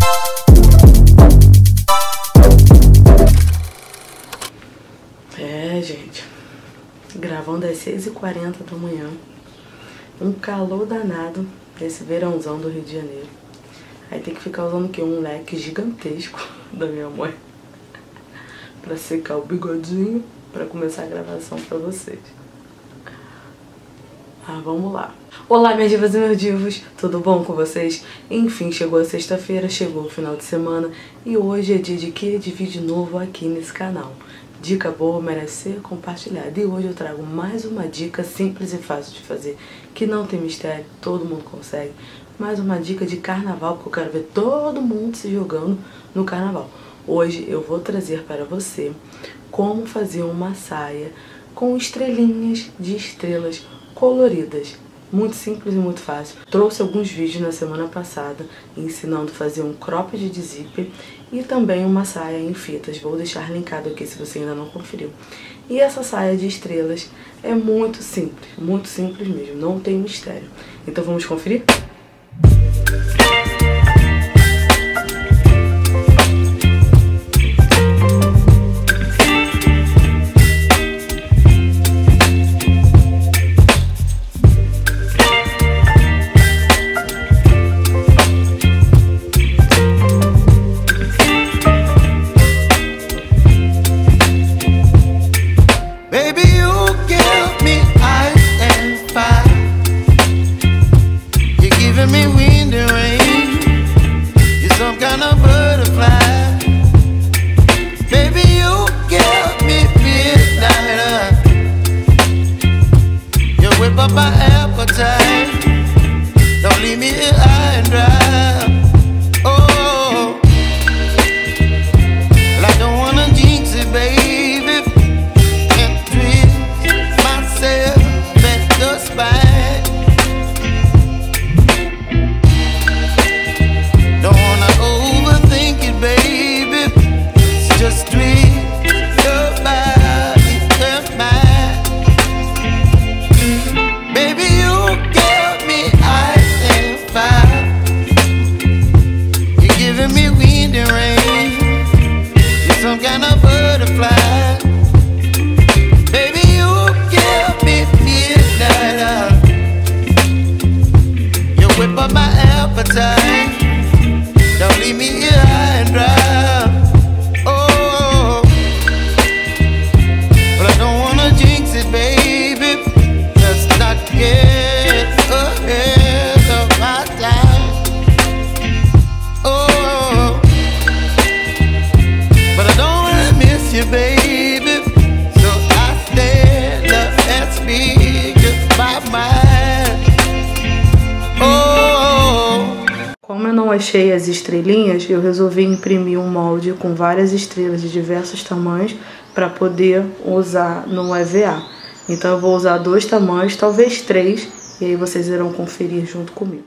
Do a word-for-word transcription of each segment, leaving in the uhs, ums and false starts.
É, gente, gravando às seis e quarenta da manhã, um calor danado nesse verãozão do Rio de Janeiro. Aí tem que ficar usando o quê? Um leque gigantesco da minha mãe pra secar o bigodinho pra começar a gravação pra vocês. Ah, vamos lá. Olá, minhas divas e meus divos, tudo bom com vocês? Enfim, chegou a sexta-feira, chegou o final de semana e hoje é dia de quê? De vídeo novo aqui nesse canal. Dica boa merece ser compartilhada. E hoje eu trago mais uma dica simples e fácil de fazer, que não tem mistério, todo mundo consegue. Mais uma dica de carnaval, porque eu quero ver todo mundo se jogando no carnaval. Hoje eu vou trazer para você como fazer uma saia com estrelinhas de estrelas coloridas. Muito simples e muito fácil. Trouxe alguns vídeos na semana passada ensinando a fazer um cropped de zíper e também uma saia em fitas. Vou deixar linkado aqui se você ainda não conferiu. E essa saia de estrelas é muito simples, muito simples mesmo, não tem mistério. Então vamos conferir? Como eu não achei as estrelinhas, eu resolvi imprimir um molde com várias estrelas de diversos tamanhos para poder usar no E V A. Então eu vou usar dois tamanhos, talvez três, e aí vocês irão conferir junto comigo.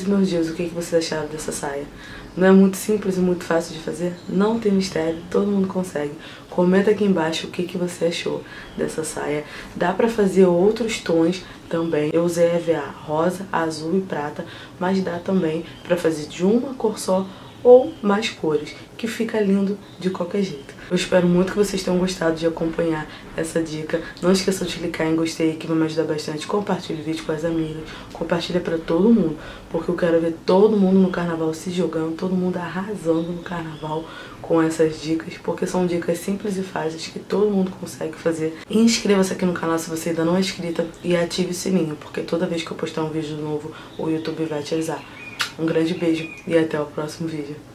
Mas, meus Deus, o que vocês acharam dessa saia? Não é muito simples e muito fácil de fazer? Não tem mistério, todo mundo consegue. Comenta aqui embaixo o que, que você achou dessa saia. Dá pra fazer outros tons também. Eu usei E V A rosa, azul e prata, mas dá também pra fazer de uma cor só ou mais cores, que fica lindo de qualquer jeito. Eu espero muito que vocês tenham gostado de acompanhar essa dica. Não esqueça de clicar em gostei, que vai me ajudar bastante. Compartilhe o vídeo com as amigas, compartilha pra todo mundo, porque eu quero ver todo mundo no carnaval se jogando, todo mundo arrasando no carnaval com essas dicas, porque são dicas simples e fáceis que todo mundo consegue fazer. E inscreva-se aqui no canal se você ainda não é inscrita e ative o sininho, porque toda vez que eu postar um vídeo novo, o YouTube vai te avisar. Um grande beijo e até o próximo vídeo.